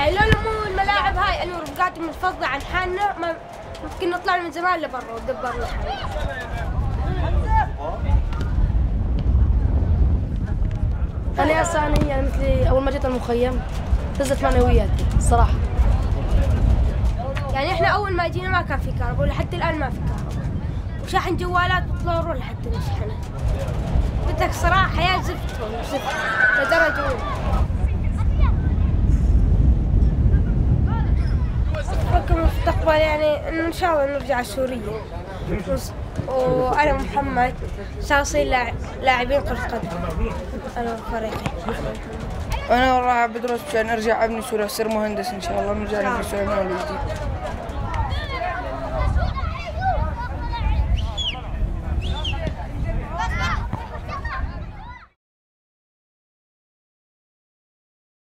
يعني لولا مو الملاعب هاي أنا ورفقاتي منفضة عن حالنا ما ممكن نطلع من زمان لبرا ودبرنا حالنا. أنا أصلا يعني مثلي أول ما جيت المخيم هزت معنوياتي الصراحة. يعني إحنا أول ما جينا ما كان في كهرباء ولحد الآن ما في كهرباء وشاحن جوالات بطلور لحتى نشحنه. بدك صراحة حياة زفت زفت لدرجة أولى. أفكر المستقبل يعني إنه إن شاء الله نرجع سوريا. وأنا محمد صار لاعبين كرة قدم. أنا وفريقي. أنا راح بدرس عشان أرجع أبني سوريا، أصير مهندس إن شاء الله، نرجع نبني سوريا من أول وجديد.